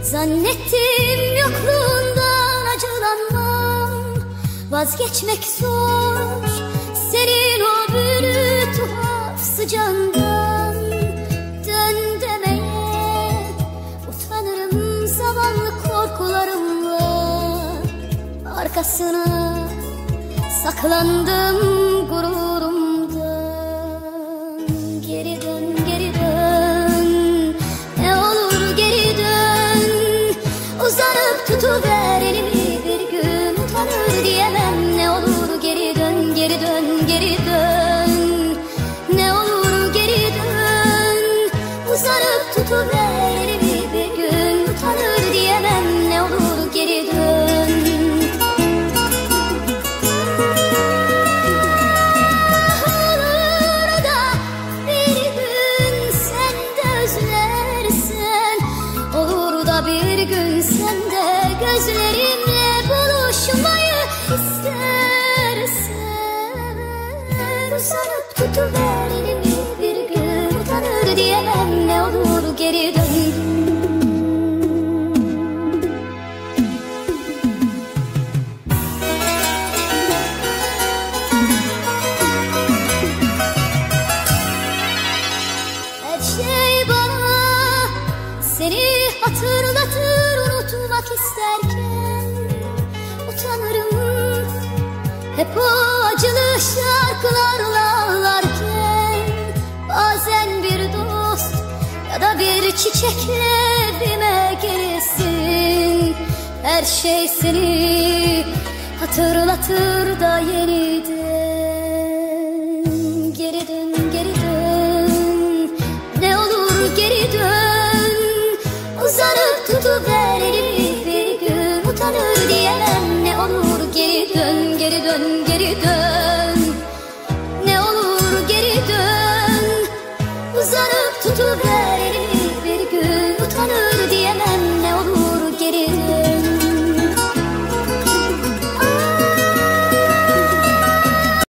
Zannettim yokluğundan acılanmam, vazgeçmek zor senin o büyülü tuhaf sıcağından. Dön demeye utanırım zavallı korkularımla, arkasına saklandım gururumdan. Geri dön, geri dön, ne olur geri dön. Uzanıp tutuver elimi, bir gün utanır diyemem. Ne olur geri dön, geri dön, geri dön. Ne olur geri dön. Uzanıp tutuver elimi, bir gün utanır diyemem. Ne olur geri dön. Bir gün sen de gözlerimle buluşmayı istersen, uzanıp tutuver elimi, bir gün utanır diyemem. Ne olur geri dön. Her şey bana seni hatırlatır, unutmak isterken utanırım. Hep o acılı şarkılarla ağlarken, bazen bir dost ya da bir çiçekle evime gelirsin. Her şey seni hatırlatır da yeniden.